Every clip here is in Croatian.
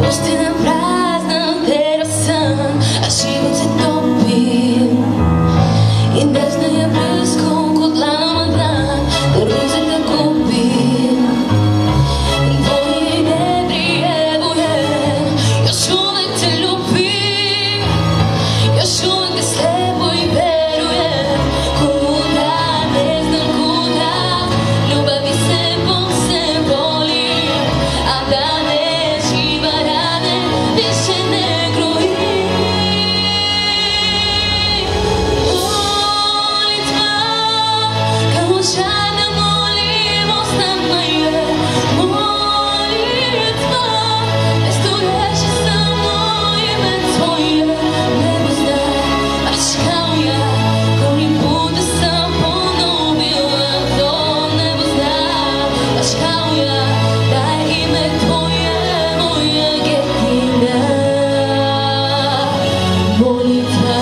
Пустина празна, терасан, а живот се топи. И десна е близко, от длан на длан, да розата купи. Твои дебри е воен, još uvek te ljubim, još uvek te slepo i verujem. Kuda, ne znam kuda, ljubavi se volim, a da ne živa rane, više ne grojim. Molitva, kao žana molimo s nama je molitva. Mesto reči samo ime tvoje, nebo zna, baš kao ja. Koliko puta sam ponovila to, nebo zna, baš kao ja. Da je ime tvoje moja jedina molitva.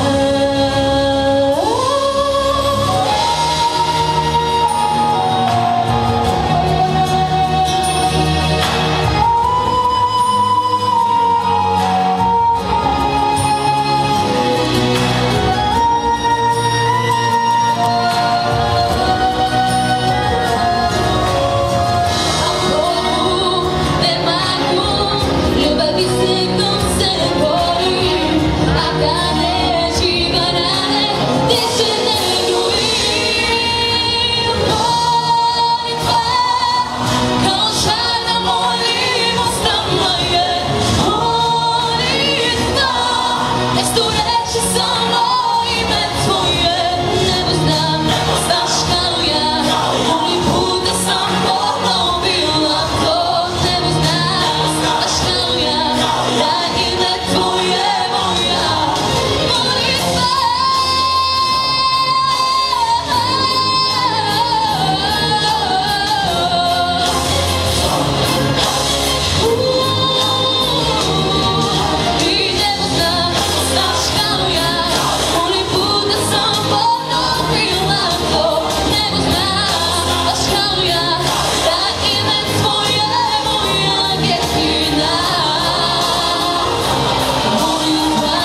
Ljubavi se volim, a da ne živa rane, više ne grojim. Molitva, kao žana molimo s nama je molitva. Mesto reči samo ime tvoje, nebo znam, znaš kao ja. Koliko puta sam ponovila to, nebo znam, baš kao ja. Da ime tvoje moja molitva. I nebo znam, znaš kao ja. Koliko puta sam ponovila to, nebo znam, baš kao ja. Da ime tvoje moja jedina molitva.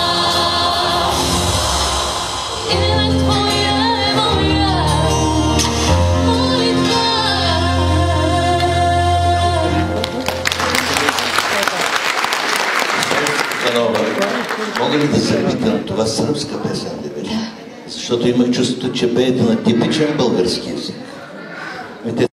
Ime tvoje moja molitva. Мога ли да се питам, това сръбска песен ли беше? Защото имах чувството, че пеете на типичен български език.